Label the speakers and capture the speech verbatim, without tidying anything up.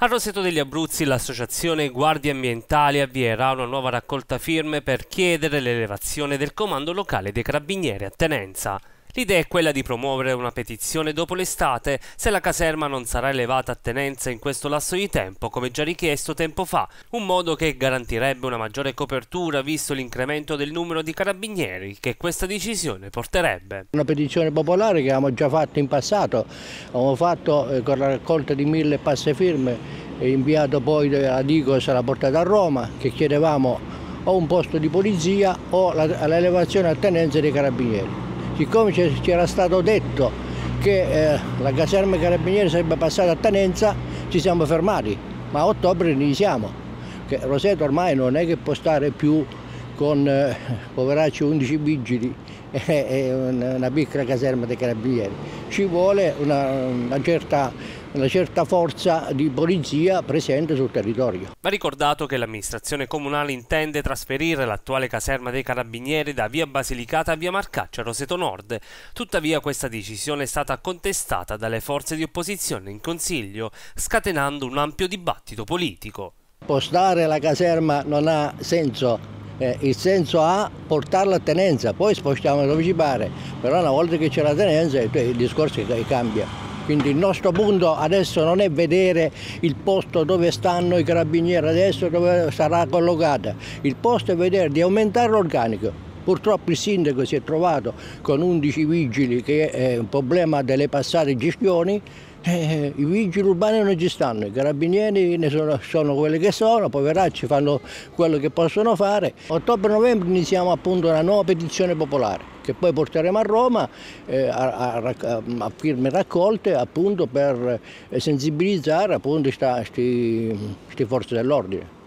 Speaker 1: A Roseto degli Abruzzi l'associazione Guardie Ambientali avvierà una nuova raccolta firme per chiedere l'elevazione del comando locale dei Carabinieri a Tenenza. L'idea è quella di promuovere una petizione dopo l'estate se la caserma non sarà elevata a Tenenza in questo lasso di tempo, come già richiesto tempo fa, un modo che garantirebbe una maggiore copertura visto l'incremento del numero di carabinieri che questa decisione porterebbe.
Speaker 2: Una petizione popolare che abbiamo già fatto in passato, abbiamo fatto eh, con la raccolta di mille passe firme e inviato poi a Digos, l'ha portata a Roma, che chiedevamo o un posto di polizia o l'elevazione a Tenenza dei carabinieri. Siccome ci era stato detto che eh, la caserma carabinieri sarebbe passata a Tenenza, ci siamo fermati, ma a ottobre iniziamo. Che Roseto ormai non è che può stare più con eh, poveracci undici vigili e, e una piccola caserma dei carabinieri. Ci vuole una, una, certa, una certa forza di polizia presente sul territorio.
Speaker 1: Va ricordato che l'amministrazione comunale intende trasferire l'attuale caserma dei carabinieri da via Basilicata a via Marcaccia a Roseto Nord. Tuttavia questa decisione è stata contestata dalle forze di opposizione in Consiglio, scatenando un ampio dibattito politico.
Speaker 2: Spostare la caserma non ha senso. Eh, il senso ha portarla a Tenenza, poi spostiamo dove ci pare, però una volta che c'è la Tenenza il discorso cambia. Quindi il nostro punto adesso non è vedere il posto dove stanno i carabinieri adesso, dove sarà collocata, il posto è vedere di aumentare l'organico. Purtroppo il sindaco si è trovato con undici vigili, che è un problema delle passate gestioni. Eh, I vigili urbani non ci stanno, i carabinieri ne sono, sono quelli che sono, poveracci fanno quello che possono fare. Ottobre-novembre iniziamo appunto una nuova petizione popolare che poi porteremo a Roma eh, a, a, a firme raccolte appunto per sensibilizzare appunto queste forze dell'ordine.